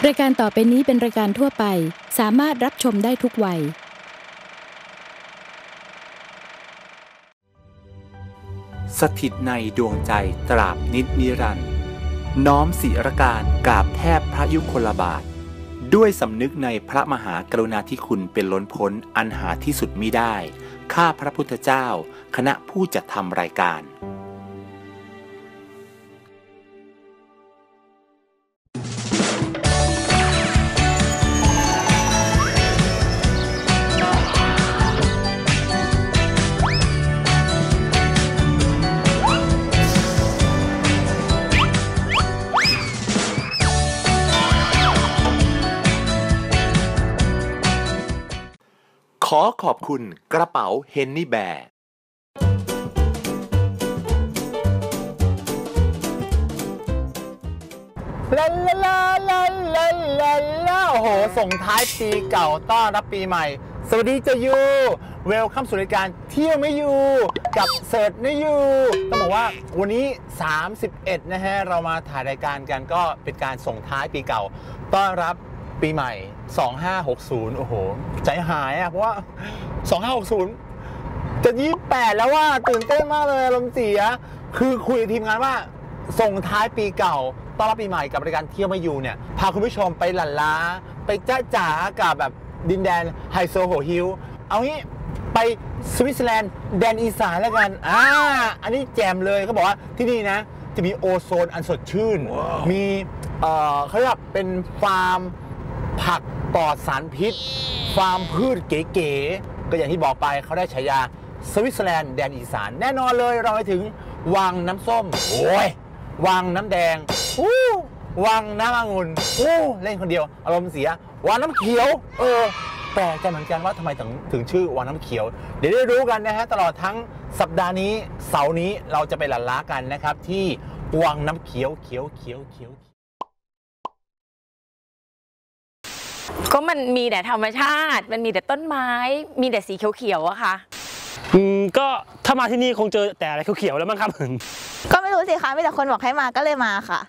รายการต่อไปนี้เป็นรายการทั่วไปสามารถรับชมได้ทุกวัยสถิตในดวงใจตราบนิจนิรันดร์น้อมศิรการกราบแทบพระยุคลบาทด้วยสำนึกในพระมหากรุณาธิคุณเป็นล้นพ้นอันหาที่สุดมิได้ข้าพระพุทธเจ้าคณะผู้จัดทำรายการขอขอบคุณกระเป๋าเฮนนี่แบร์ลาลาลาลาลาลาลาโอ้โหส่งท้ายปีเก่าต้อนรับปีใหม่สวัสดีเจยูเวลคัมสู่รายการเที่ยวไม่อยู่กับเสิร์ชไม่อยู่ต้องบอกว่าวันนี้31นะฮะเรามาถ่ายรายการกันก็เป็นการส่งท้ายปีเก่าต้อนรับปีใหม่2560โอ้โหใจหายอ่ะเพราะว่า2560จะ28แล้วว่าตื่นเต้นมากเลยอารมณ์เสียคือคุยกับทีมงานว่าส่งท้ายปีเก่าต้อนรับปีใหม่กับรายการเที่ยวไม่อยู่เนี่ยพาคุณผู้ชมไปหลั่นล้าไปจ้าจ๋ากับแบบดินแดนไฮโซโหฮิวเอางี้ไปสวิตเซอร์แลนด์แดนอีสานแล้วกันอันนี้แจมเลยเขาบอกว่าที่นี่นะจะมีโอโซนอันสดชื่น มีเขาเรียกเป็นฟาร์มผักปลอดสารพิษฟาร์มพืชเก๋ๆก็อย่างที่บอกไปเขาได้ฉายาสวิตเซอร์แลนด์แดนอีสานแน่นอนเลยเราไปถึงวังน้ำส้มโอ้ยวังน้ำแดงวังน้ำองุ่นเล่นคนเดียวอารมณ์เสียวังน้ำเขียวแปลกใจเหมือนกันว่าทำไมถึงชื่อวังน้ำเขียวเดี๋ยวได้รู้กันนะฮะตลอดทั้งสัปดาห์นี้เสาร์นี้เราจะไปหลั่นล้ากันนะครับที่วังน้ำเขียวก็มันมีแต่ธรรมชาติมันมีแต่ต้นไม้มีแต่สีเขียวๆอะค่ะก็ถ้ามาที่นี่คงเจอแต่อะไรเขียวๆแล้วมั้งครับก็ไม่รู้สิคะมีแต่คนบอกให้มาก็เลยมาค่ะ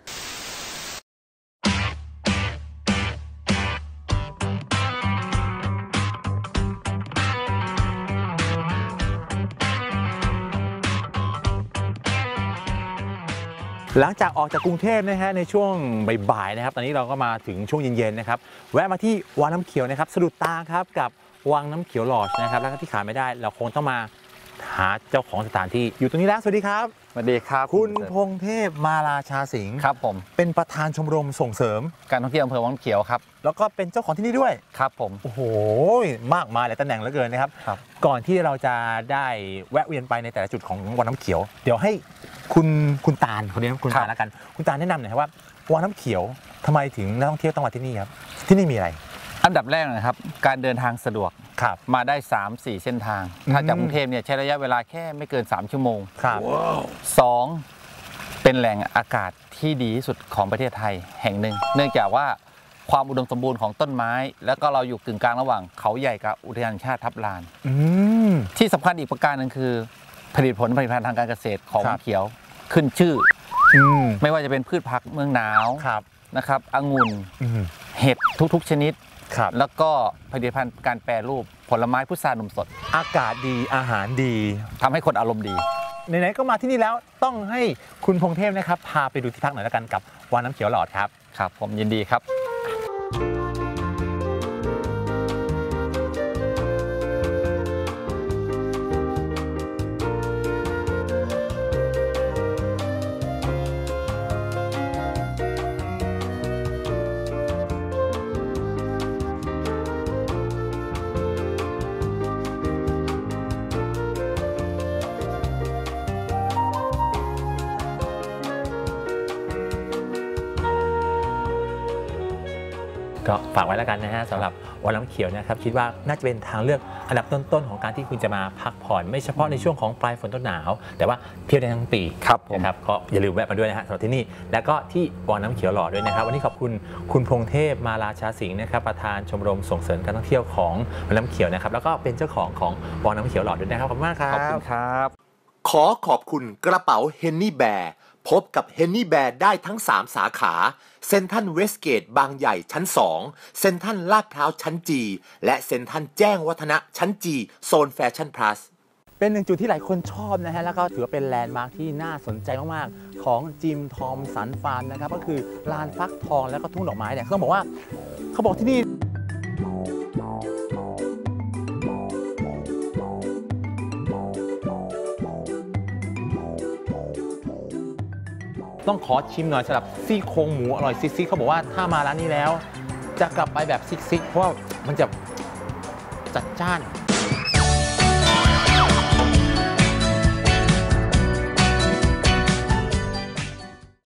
หลังจากออกจากกรุงเทพนะฮะในช่วงบ่ายๆนะครับตอนนี้เราก็มาถึงช่วงเย็นๆนะครับแวะมาที่วังน้ำเขียวนะครับสะดุดตาครับกับวังน้ำเขียวลอดจ์นะครับแล้วก็ที่ขาดไม่ได้เราคงต้องมาหาเจ้าของสถานที่อยู่ตรงนี้แล้วสวัสดีครับสวัสดีครับคุณพงเทพมาราชาสิงห์ครับผมเป็นประธานชมรมส่งเสริมการท่องเที่ยวอำเภอวังน้ำเขียวครับแล้วก็เป็นเจ้าของที่นี่ด้วยครับผมโอ้โหมากมายหลายตำแหน่งเหลือเกินนะครับก่อนที่เราจะได้แวะเวียนไปในแต่ละจุดของวังน้ำเขียวเดี๋ยวให้คุณตาลคนนี้คุณตาลแล้วกันคุณตาลแนะนำหน่อยครับว่าวังน้ำเขียวทำไมถึงนักท่องเที่ยวต้องมาที่นี่ครับที่นี่มีอะไรอันดับแรกนะครับการเดินทางสะดวกมาได้ 3-4 เส้นทางถ้าจากกรุงเทพเนี่ยใช้ระยะเวลาแค่ไม่เกิน3ชั่วโมงครับ 2เป็นแหล่งอากาศที่ดีที่สุดของประเทศไทยแห่งหนึ่งเนื่องจากว่าความอุดมสมบูรณ์ของต้นไม้แล้วก็เราอยู่กึ่งกลางระหว่างเขาใหญ่กับอุทยานแห่งชาติทับลานที่สำคัญอีกประการหนึ่งคือผลิตภัณฑ์ทางการเกษตรของเขียวขึ้นชื่อไม่ว่าจะเป็นพืชผักเมืองหนาวนะครับองุ่นเห็ดทุกๆชนิดแล้วก็ผลิตภัณฑ์การแปรรูปผลไม้พุทรานมสดอากาศดีอาหารดีทำให้คนอารมณ์ดีไหนๆก็มาที่นี่แล้วต้องให้คุณพงเทพนะครับพาไปดูที่พักหน่อยแล้วกันกับวังน้ำเขียวหลอดครับครับผมยินดีครับก็ฝากไว้แล้วกันนะฮะสำหรับวังน้ำเขียวนะครับคิดว่าน่าจะเป็นทางเลือกอันดับต้นๆของการที่คุณจะมาพักผ่อนไม่เฉพาะในช่วงของปลายฝนต้นหนาวแต่ว่าเที่ยวได้ทั้งปีนะครับก็อย่าลืมแวะมาด้วยนะฮะสำหรับที่นี่แล้วก็ที่วังน้ำเขียวหล่อด้วยนะครับวันนี้ขอบคุณคุณพงเทพมาราชาสิงห์นะครับประธานชมรมส่งเสริมการท่องเที่ยวของวังน้ำเขียวนะครับแล้วก็เป็นเจ้าของวังน้ำเขียวหล่อด้วยนะครับขอบคุณมากครับขอบคุณครับขอบคุณกระเป๋าเฮนนี่แบร์พบกับเฮนนี่แบร์ได้ทั้ง 3 สาขาเซ็นทรัลเวสเกตบางใหญ่ชั้น 2 เซ็นทรัลลาดพร้าวชั้นจีและเซ็นทรัลแจ้งวัฒนะชั้นจีโซนแฟชั่นพลัสเป็นหนึ่งจุดที่หลายคนชอบนะฮะแล้วก็ถือว่าเป็นแลนด์มาร์คที่น่าสนใจมากๆของจิมทอมสันฟาร์มนะครับก็คือลานฟักทองแล้วก็ทุ่งดอกไม้เนี่ยเขาบอกว่าเขาบอกที่นี่ต้องขอชิมหน่อยสำหรับซี่โครงหมูอร่อยซิกๆเขาบอกว่าถ้ามาร้านนี้แล้วจะกลับไปแบบซิกๆเพราะว่ามันจะจัดจ้าน